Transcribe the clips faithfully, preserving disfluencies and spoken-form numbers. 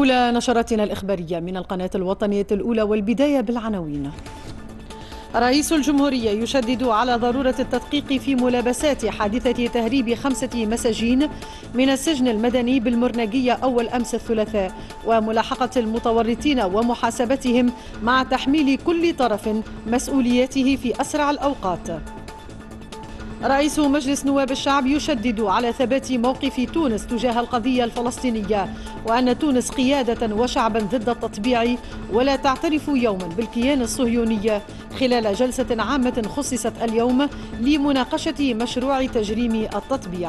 أولى نشراتنا الإخبارية من القناة الوطنية الأولى، والبداية بالعناوين. رئيس الجمهورية يشدد على ضرورة التدقيق في ملابسات حادثة تهريب خمسة مساجين من السجن المدني بالمرنجية أول أمس الثلاثاء، وملاحقة المتورطين ومحاسبتهم مع تحميل كل طرف مسؤولياته في أسرع الأوقات. رئيس مجلس نواب الشعب يشدد على ثبات موقف تونس تجاه القضية الفلسطينية، وأن تونس قيادة وشعبا ضد التطبيع ولا تعترف يوما بالكيان الصهيوني، خلال جلسة عامة خصصت اليوم لمناقشة مشروع تجريم التطبيع.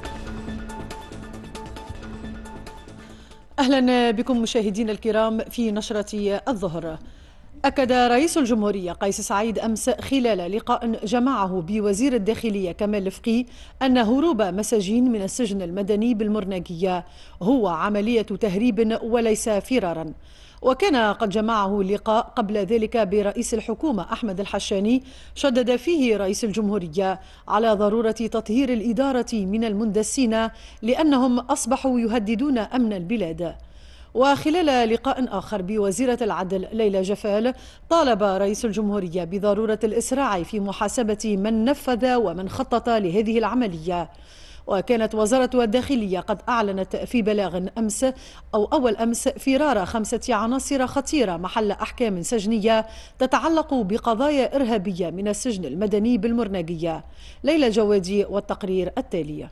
أهلا بكم مشاهدينا الكرام في نشرة الظهر. أكد رئيس الجمهورية قيس سعيد أمس خلال لقاء جمعه بوزير الداخلية كمال الفقي أن هروب مساجين من السجن المدني بالمرنجية هو عملية تهريب وليس فرارا. وكان قد جمعه لقاء قبل ذلك برئيس الحكومة أحمد الحشاني شدد فيه رئيس الجمهورية على ضرورة تطهير الإدارة من المندسين لأنهم أصبحوا يهددون أمن البلاد. وخلال لقاء آخر بوزيرة العدل ليلى جفال طالب رئيس الجمهورية بضرورة الإسراع في محاسبة من نفذ ومن خطط لهذه العملية. وكانت وزارة الداخلية قد أعلنت في بلاغ أمس أو أول أمس فرار خمسة عناصر خطيرة محل أحكام سجنية تتعلق بقضايا إرهابية من السجن المدني بالمرنجية. ليلى جوادي والتقرير التالي.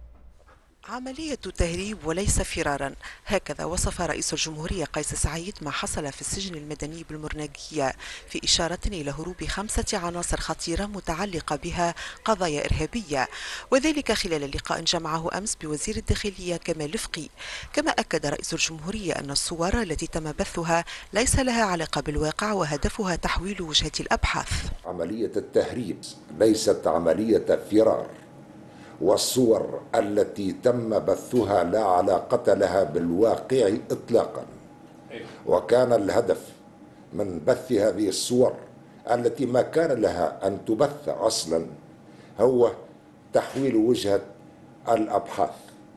عملية تهريب وليس فرارا، هكذا وصف رئيس الجمهورية قيس سعيد ما حصل في السجن المدني بالمرنجية، في إشارة إلى هروب خمسة عناصر خطيرة متعلقة بها قضايا إرهابية، وذلك خلال لقاء جمعه أمس بوزير الداخلية كمال الفقي. كما أكد رئيس الجمهورية أن الصور التي تم بثها ليس لها علاقة بالواقع وهدفها تحويل وجهة الأبحاث. عملية التهريب ليست عملية فرار، والصور التي تم بثها لا علاقة لها بالواقع إطلاقا، وكان الهدف من بث هذه الصور التي ما كان لها أن تبث أصلا هو تحويل وجهة الأبحاث.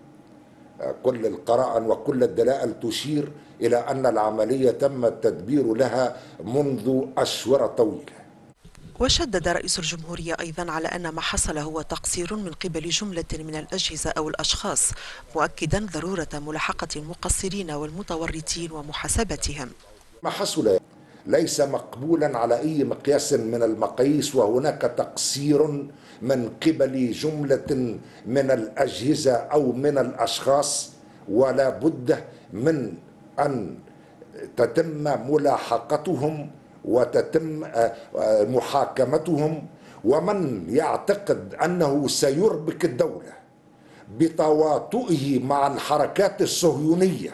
كل القرائن وكل الدلائل تشير إلى أن العملية تم التدبير لها منذ أشهر طويلة. وشدد رئيس الجمهورية أيضا على أن ما حصل هو تقصير من قبل جملة من الأجهزة أو الأشخاص، مؤكدا ضرورة ملاحقة المقصرين والمتورطين ومحاسبتهم. ما حصل ليس مقبولا على أي مقياس من المقاييس، وهناك تقصير من قبل جملة من الأجهزة أو من الأشخاص، ولا بد من أن تتم ملاحقتهم وتتم محاكمتهم. ومن يعتقد أنه سيربك الدولة بتواطؤه مع الحركات الصهيونية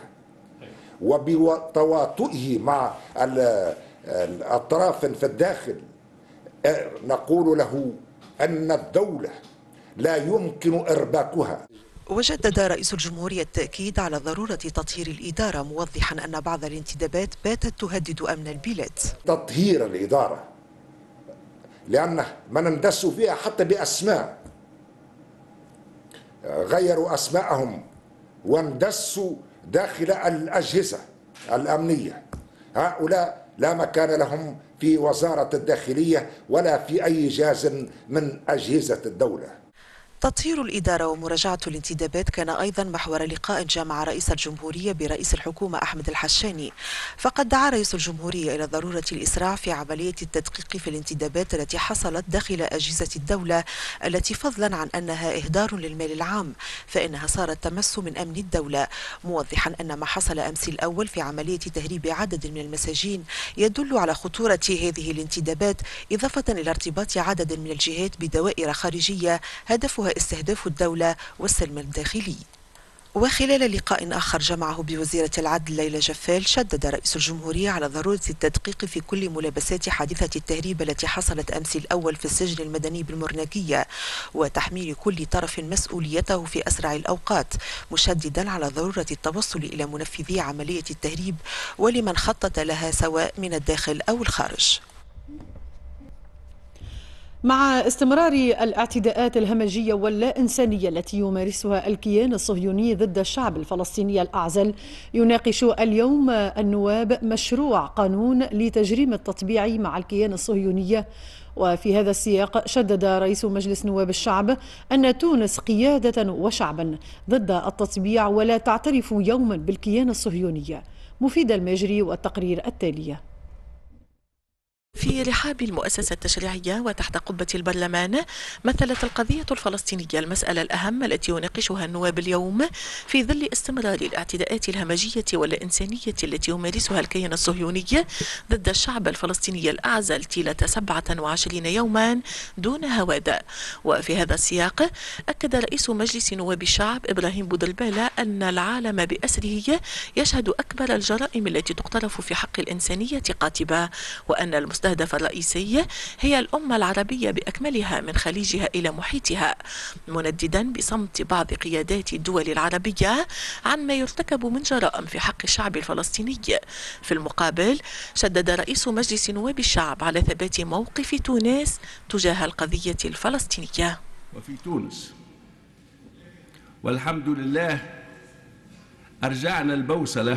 وبتواطؤه مع الأطراف في الداخل، نقول له أن الدولة لا يمكن إرباكها. وجدد رئيس الجمهورية التأكيد على ضرورة تطهير الإدارة، موضحا أن بعض الانتدابات باتت تهدد أمن البلاد. تطهير الإدارة لأن من اندسوا فيها حتى بأسماء، غيروا أسماءهم واندسوا داخل الأجهزة الأمنية، هؤلاء لا مكان لهم في وزارة الداخلية ولا في أي جهاز من أجهزة الدولة. تطهير الإدارة ومراجعة الانتدابات كان أيضا محور لقاء جمع رئيس الجمهورية برئيس الحكومة أحمد الحشاني، فقد دعا رئيس الجمهورية إلى ضرورة الإسراع في عملية التدقيق في الانتدابات التي حصلت داخل أجهزة الدولة، التي فضلا عن أنها إهدار للمال العام فإنها صارت تمس من أمن الدولة، موضحا أن ما حصل أمس الأول في عملية تهريب عدد من المساجين يدل على خطورة هذه الانتدابات، إضافة إلى ارتباط عدد من الجهات بدوائر خارجية هدفها استهداف الدولة والسلم الداخلي. وخلال لقاء آخر جمعه بوزيرة العدل ليلى جفال شدد رئيس الجمهورية على ضرورة التدقيق في كل ملابسات حادثة التهريب التي حصلت أمس الأول في السجن المدني بالمرنجية، وتحميل كل طرف مسؤوليته في أسرع الأوقات، مشددا على ضرورة التوصل إلى منفذي عملية التهريب ولمن خطط لها سواء من الداخل أو الخارج. مع استمرار الاعتداءات الهمجية واللا إنسانية التي يمارسها الكيان الصهيوني ضد الشعب الفلسطيني الأعزل، يناقش اليوم النواب مشروع قانون لتجريم التطبيع مع الكيان الصهيوني. وفي هذا السياق شدد رئيس مجلس نواب الشعب أن تونس قيادة وشعبا ضد التطبيع ولا تعترف يوما بالكيان الصهيوني. مفيد المجري والتقرير التالي. في رحاب المؤسسة التشريعية وتحت قبة البرلمان مثلت القضية الفلسطينية المسألة الأهم التي يناقشها النواب اليوم في ظل استمرار الاعتداءات الهمجية والإنسانية التي يمارسها الكيان الصهيوني ضد الشعب الفلسطيني الأعزل طيلة سبعة وعشرين يوما دون هوادة. وفي هذا السياق أكد رئيس مجلس نواب الشعب إبراهيم بودلبالة أن العالم بأسره يشهد أكبر الجرائم التي تقترف في حق الإنسانية قاطبة، وأن المستهدف المستهدف الرئيسي هي الأمة العربية بأكملها من خليجها إلى محيطها، منددا بصمت بعض قيادات الدول العربية عن ما يرتكب من جرائم في حق الشعب الفلسطيني. في المقابل شدد رئيس مجلس نواب الشعب على ثبات موقف تونس تجاه القضية الفلسطينية. وفي تونس والحمد لله أرجعنا البوصلة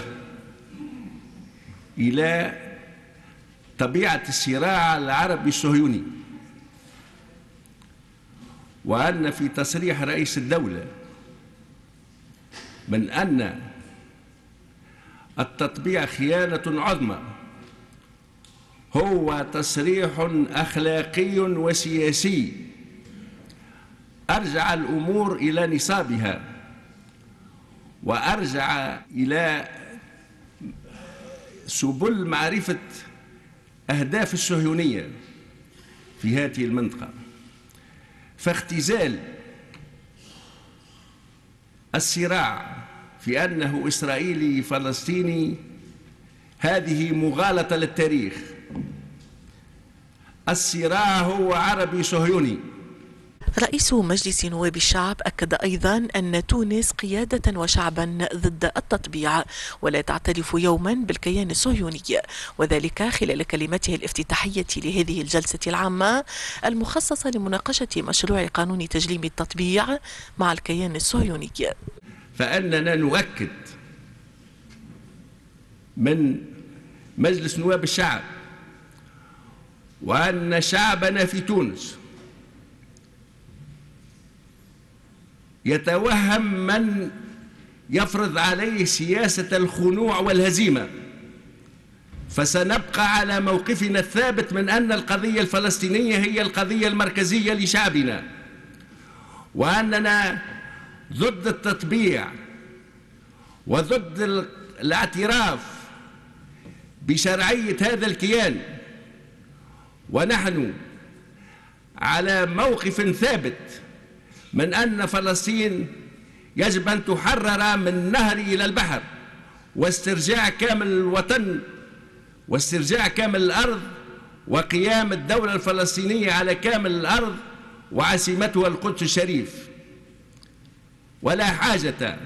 إلى طبيعة الصراع العربي الصهيوني، وأن في تصريح رئيس الدولة من أن التطبيع خيانة عظمى هو تصريح أخلاقي وسياسي أرجع الأمور إلى نصابها وأرجع إلى سبل معرفة أهداف الصهيونية في هذه المنطقة. فاختزال الصراع في أنه إسرائيلي فلسطيني هذه مغالطة للتاريخ. الصراع هو عربي صهيوني. رئيس مجلس نواب الشعب أكد أيضا أن تونس قيادة وشعبا ضد التطبيع ولا تعترف يوما بالكيان الصهيوني، وذلك خلال كلمته الافتتاحية لهذه الجلسة العامة المخصصة لمناقشة مشروع قانون تجريم التطبيع مع الكيان الصهيوني. فأننا نؤكد من مجلس نواب الشعب وأن شعبنا في تونس يتوهم من يفرض عليه سياسة الخنوع والهزيمة، فسنبقى على موقفنا الثابت من أن القضية الفلسطينية هي القضية المركزية لشعبنا، وأننا ضد التطبيع وضد الاعتراف بشرعية هذا الكيان، ونحن على موقف ثابت من أن فلسطين يجب أن تحرر من النهر إلى البحر، واسترجاع كامل الوطن واسترجاع كامل الأرض وقيام الدولة الفلسطينية على كامل الأرض وعاصمتها القدس الشريف. ولا حاجة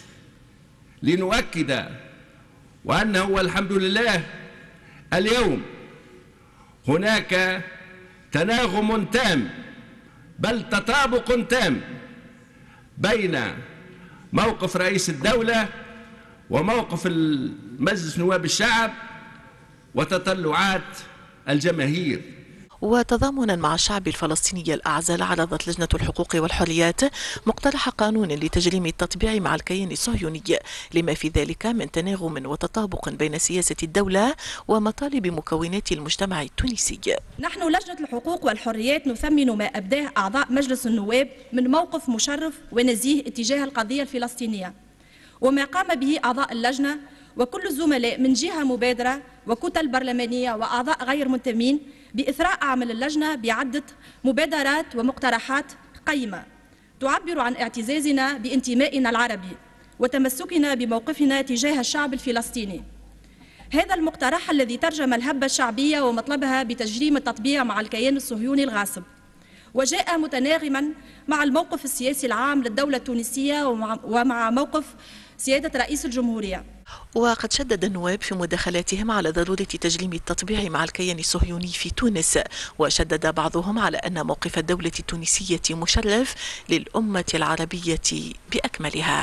لنؤكد وأنه والحمد لله اليوم هناك تناغم تام بل تطابق تام بين موقف رئيس الدولة وموقف المجلس نواب الشعب وتطلعات الجماهير. وتضامنا مع الشعب الفلسطيني الأعزل عرضت لجنة الحقوق والحريات مقترح قانون لتجريم التطبيع مع الكيان الصهيوني، لما في ذلك من تناغم وتطابق بين سياسة الدولة ومطالب مكونات المجتمع التونسي. نحن لجنة الحقوق والحريات نثمن ما أبداه أعضاء مجلس النواب من موقف مشرف ونزيه اتجاه القضية الفلسطينية، وما قام به أعضاء اللجنة وكل الزملاء من جهة مبادرة وكتل برلمانية وأعضاء غير منتمين بإثراء عمل اللجنة بعدة مبادرات ومقترحات قيمة تعبر عن اعتزازنا بانتمائنا العربي وتمسكنا بموقفنا تجاه الشعب الفلسطيني. هذا المقترح الذي ترجم الهبة الشعبية ومطلبها بتجريم التطبيع مع الكيان الصهيوني الغاصب، وجاء متناغما مع الموقف السياسي العام للدولة التونسية ومع موقف سيادة رئيس الجمهورية. وقد شدد النواب في مداخلاتهم على ضرورة تجريم التطبيع مع الكيان الصهيوني في تونس، وشدد بعضهم على أن موقف الدولة التونسية مشرف للأمة العربية بأكملها.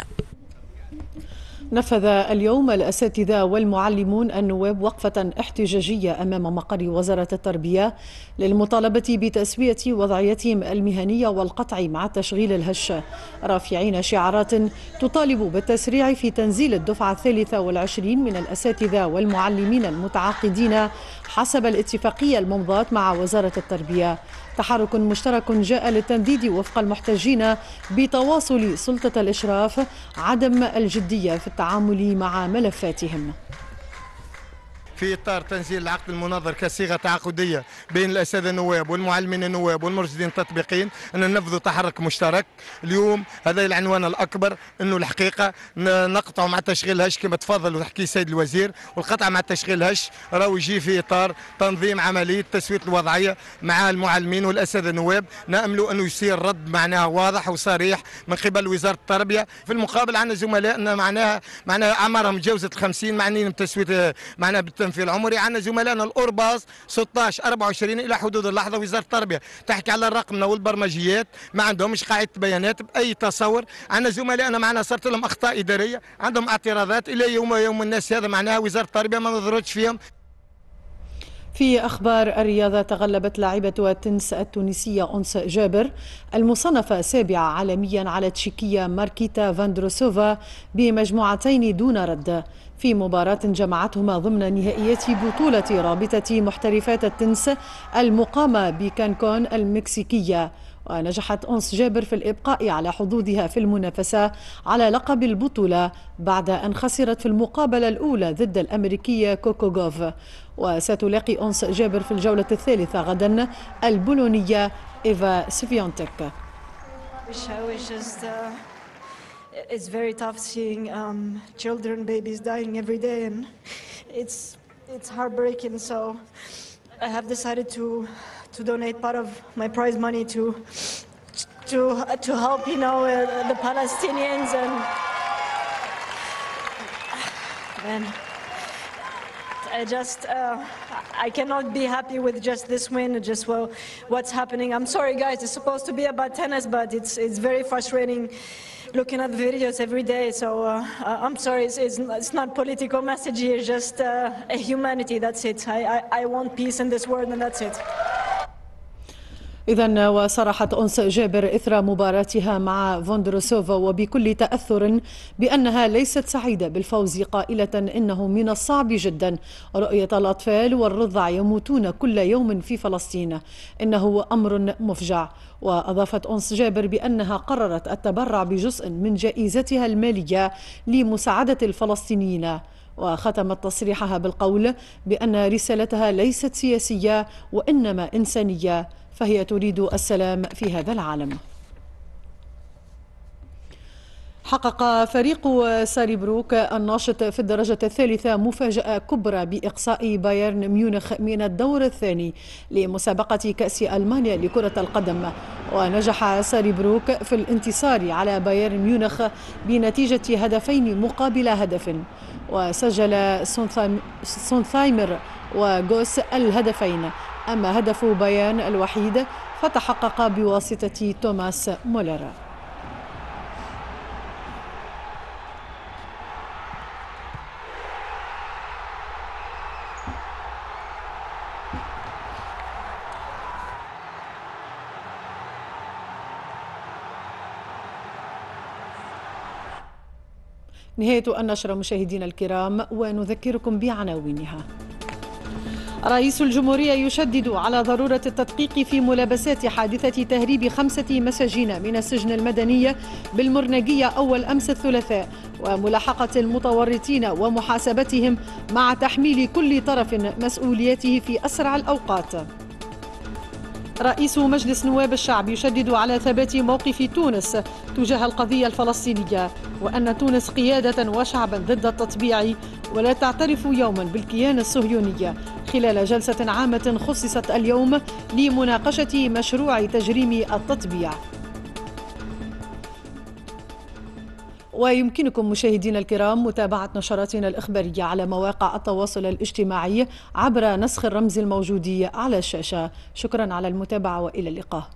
نفذ اليوم الأساتذة والمعلمون النواب وقفة احتجاجية أمام مقر وزارة التربية للمطالبة بتسوية وضعيتهم المهنية والقطع مع التشغيل الهش، رافعين شعارات تطالب بالتسريع في تنزيل الدفعة الثالثة والعشرين من الأساتذة والمعلمين المتعاقدين حسب الاتفاقية الممضاة مع وزارة التربية. تحرك مشترك جاء للتنديد وفق المحتجين بتواصل سلطة الإشراف عدم الجدية في التعامل مع ملفاتهم. في إطار تنزيل العقد المناظر كصيغة تعاقدية بين الأساتذة النواب والمعلمين النواب والمرشدين التطبيقيين، أن ننفذ تحرك مشترك اليوم. هذا العنوان الأكبر، أنه الحقيقة نقطع مع تشغيل هش كما تفضل وتحكي السيد الوزير، والقطع مع تشغيل هش راهو يجي في إطار تنظيم عملية تسوية الوضعية مع المعلمين والأساتذة النواب. نأمل أنه يصير رد معناها واضح وصريح من قبل وزارة التربية. في المقابل عندنا زملائنا معناها معناها أعمارهم تجاوزت الخمسين معنيين بتسوية معناها في العمري. عندنا زملائنا الأورباص ستة عشر أربعة وعشرين إلى حدود اللحظة. وزارة التربية تحكي على الرقمنا والبرمجيات، ما عندهمش قاعدة بيانات بأي تصور. عندنا زملائنا معنا صارت لهم أخطاء إدارية، عندهم اعتراضات إلى يوم يوم الناس هذا معناها وزارة التربية ما نظرتش فيهم. في أخبار الرياضة، تغلبت لاعبة التنس التونسية أنس جابر المصنفة سابعة عالميا على تشيكية ماركيتا فاندروسوفا بمجموعتين دون رد في مباراة جمعتهما ضمن نهائيات بطولة رابطة محترفات التنس المقامة بكانكون المكسيكية. ونجحت أنس جابر في الإبقاء على حظوظها في المنافسة على لقب البطولة بعد أن خسرت في المقابلة الأولى ضد الأمريكية كوكو غوف. وستلاقي أنس جابر في الجولة الثالثة غدا البولونية إيفا سفيونتك. It's very tough seeing um, children, babies dying every day, and it's it's heartbreaking. So I have decided to to donate part of my prize money to to to help, you know, uh, the Palestinians. And man, I just uh, I cannot be happy with just this win. Just well, what's happening. I'm sorry, guys. It's supposed to be about tennis, but it's it's very frustrating looking at the videos every day. So uh, I'm sorry, it's, it's, it's not political message here, just uh, a humanity, that's it. I, I, I want peace in this world, and that's it. إذن وصرحت أنس جابر إثر مباراتها مع فوندروسوفا وبكل تأثر بأنها ليست سعيدة بالفوز، قائلة إنه من الصعب جدا رؤية الأطفال والرضع يموتون كل يوم في فلسطين، إنه أمر مفجع. وأضافت أنس جابر بأنها قررت التبرع بجزء من جائزتها المالية لمساعدة الفلسطينيين. وختمت تصريحها بالقول بأن رسالتها ليست سياسية وإنما إنسانية، فهي تريد السلام في هذا العالم. حقق فريق ساريبروك الناشط في الدرجة الثالثة مفاجأة كبرى بإقصاء بايرن ميونخ من الدور الثاني لمسابقة كأس ألمانيا لكرة القدم. ونجح ساريبروك في الانتصار على بايرن ميونخ بنتيجة هدفين مقابل هدف، وسجل سونثايمر وغوس الهدفين، أما هدف بايرن الوحيد فتحقق بواسطة توماس مولر. نهاية النشرة مشاهدينا الكرام، ونذكركم بعناوينها. رئيس الجمهورية يشدد على ضرورة التدقيق في ملابسات حادثة تهريب خمسة مساجين من السجن المدني بالمرنجية أول أمس الثلاثاء، وملاحقة المتورطين ومحاسبتهم مع تحميل كل طرف مسؤوليته في أسرع الأوقات. رئيس مجلس نواب الشعب يشدد على ثبات موقف تونس تجاه القضية الفلسطينية، وأن تونس قيادة وشعبا ضد التطبيع ولا تعترف يوما بالكيان الصهيوني، خلال جلسة عامة خصصت اليوم لمناقشة مشروع تجريم التطبيع. ويمكنكم مشاهدينا الكرام متابعة نشراتنا الإخبارية على مواقع التواصل الاجتماعي عبر نسخ الرمز الموجود على الشاشة. شكرا على المتابعة وإلى اللقاء.